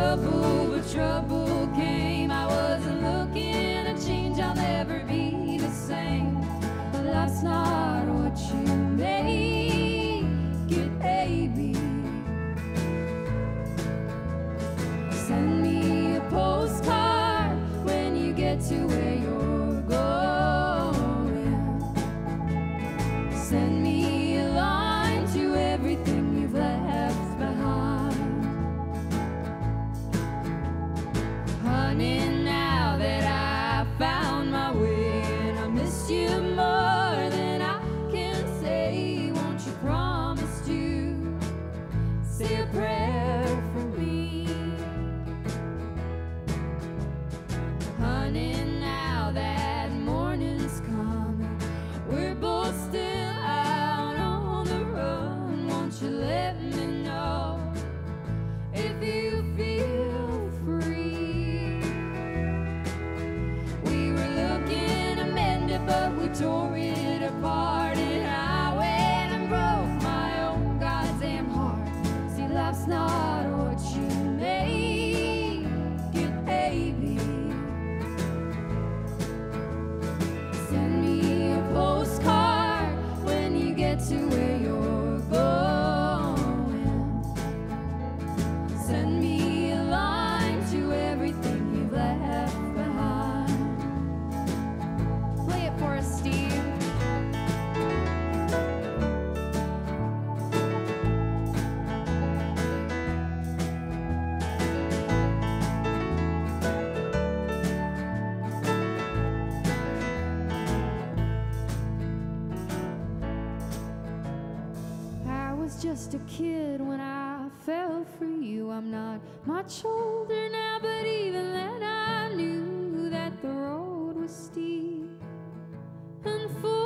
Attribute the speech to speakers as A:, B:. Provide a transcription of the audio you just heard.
A: trouble, but trouble came. I wasn't looking to change, I'll never be the same. But life's not what you make it, baby. Send me a postcard when you get to where you're going. Send me a line to everything you've left behind. Honey, now that I found my way and I miss you more than I can say, won't you promise to say a prayer for me? Honey, now that morning's coming, we're both still out on the run. Won't you let me know if you feel free? We were looking to mend it, but we tore it apart, and I went and broke my own goddamn heart. See, life's not what you make it, baby. Send me a postcard when you get to where you're going. Send me a line to everything you've left behind. Play it for us, Steve. I was just a kid when I fell for you. I'm not much older now, but even then I knew that the road was steep and full